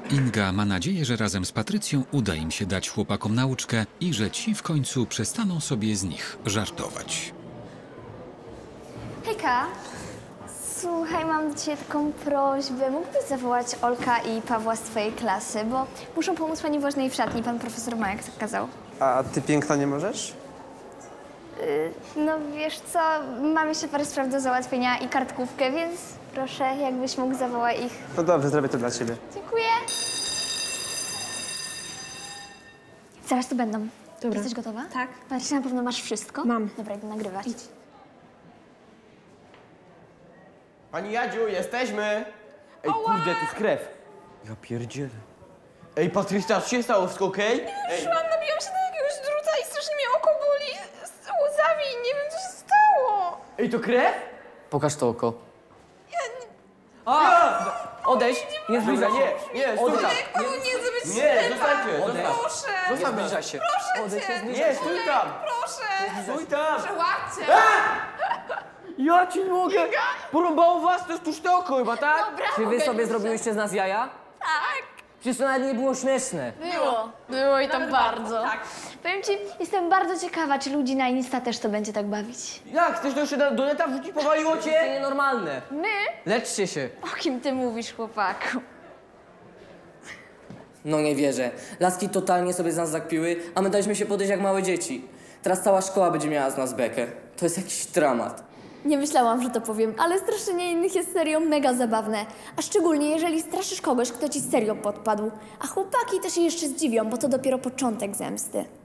Inga ma nadzieję, że razem z Patrycją uda im się dać chłopakom nauczkę i że ci w końcu przestaną sobie z nich żartować. Hejka, słuchaj, mam do ciebie taką prośbę. Mógłbyś zawołać Olka i Pawła z twojej klasy, bo muszą pomóc pani Woźnej w szatni. Pan profesor Majak tak kazał. A ty piękna nie możesz? No wiesz co, mam jeszcze parę spraw do załatwienia i kartkówkę, więc proszę, jakbyś mógł zawołać ich. No dobrze, zrobię to dla ciebie. Dziękuję. Zaraz tu będą. Dobra. Jesteś gotowa? Tak. Patrycja, na pewno masz wszystko? Mam. Dobra, idę nagrywać. Idź. Pani Jadziu, jesteśmy! Ej, kurde, tu jest krew. Ja pierdzielę. Ej, Patrycja, co się stało? Wszystko okej? Szłam, nabiłam się na jakiegoś druta i strasznie mnie oko boli z łzami. Nie wiem, co się stało. Ej, to krew? Pokaż to oko. Odejdź! Nie zbliżaj się. Nie, stój tam. Paweł, nie chcę być Nie, ślepa. zostańcie, zostaw. Proszę. Zostaw, Zbliżaj się. Proszę cię. Nie, stój tam! Proszę. Stój tam! Łapcie. Ja ci nie mogę! Porąbało was? To jest tuż oko chyba, tak? Czy wy sobie zrobiłyście z nas jaja? Tak. Przecież to nawet nie było śmieszne. Było i tam bardzo. Tak. Powiem ci, jestem bardzo ciekawa, czy ludzi na Insta też to będzie tak bawić. Jak? Chcesz to jeszcze do neta wrzucić? Powaliło To cię? nienormalne. My? Leczcie się. O kim ty mówisz, chłopaku? No nie wierzę. Laski totalnie sobie z nas zakpiły, a my daliśmy się podejść jak małe dzieci. Teraz cała szkoła będzie miała z nas bekę. To jest jakiś dramat. Nie myślałam, że to powiem, ale straszenie innych jest serio mega zabawne. A szczególnie, jeżeli straszysz kogoś, kto ci serio podpadł. A chłopaki też się jeszcze zdziwią, bo to dopiero początek zemsty.